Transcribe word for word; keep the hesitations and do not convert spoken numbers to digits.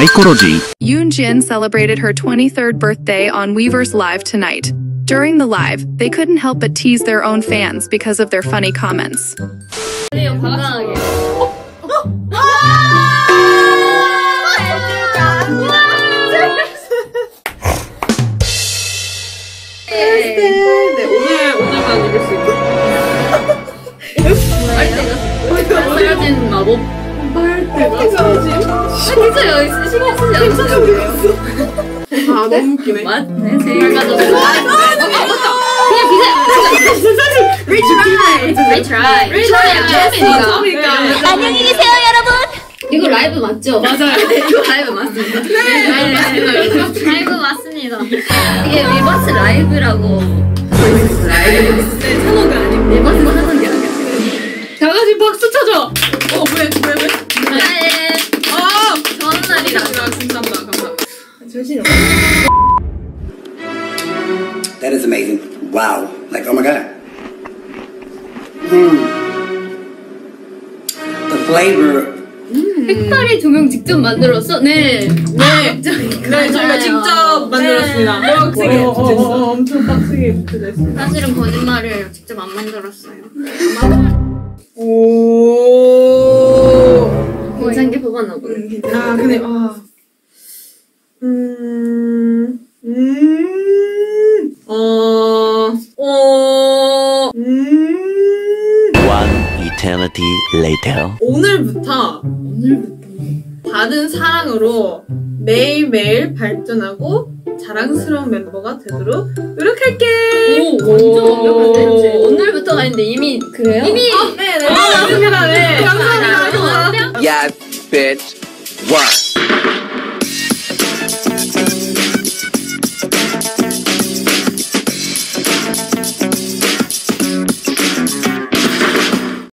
Psychology. Yoonjin celebrated her twenty-third birthday on Weverse Live tonight. During the live, they couldn't help but tease their own fans because of their funny comments. 네, 오늘, 오늘만 입을 수 있고. 빨대가 사라진 마법. 빨대가 사라진? 진짜 신경 쓰지 않으세요? 아, 너무 웃기네. 맞네, 제일 맞아. 그냥 비세! Retry! Retry! Retry! 처음이니까. 안녕히 계세요, 여러분! 이거 라이브 맞죠? 맞아요. 이거 라이브 맞습니다. 네, 라이브 맞습니다. 라이브 맞습니다. 이게 리버스 라이브라고 써있어요. 라이브. 네, 찬호가 아니고 리버스 하는 게 아니야. 다 같이 박수 쳐줘! 어, 왜, 왜, 왜? 네. 아! 좋은 날이라. 감사합니다, 감사합니다. 정신이 없어. That is amazing. Wow. Like, oh my god. Hmm. The flavor. 음. 색깔이 조명 직접 만들었어? 네. 네. 네, 저희가 직접 만들었습니다. 네. 빡세게 어, 어, 어, 엄청 빡세게 붙여졌어요. 사실은 거짓말을 직접 안 만들었어요. 오. 괜찮게 뽑았나 보네. 음, 아, 근데, 아. 음. 음. 어. 어. 음. One eternity later. 오늘부터 오늘부터 받은 사랑으로 매일매일 발전하고 자랑스러운 멤버가 되도록 노력할게. 오, 완전 완벽한데? 오늘부터가 아닌데 이미 그래요? 이미 어, 네, 네. 아, 맞습니다. 네. 감사합니다. Yes, bitch. Work.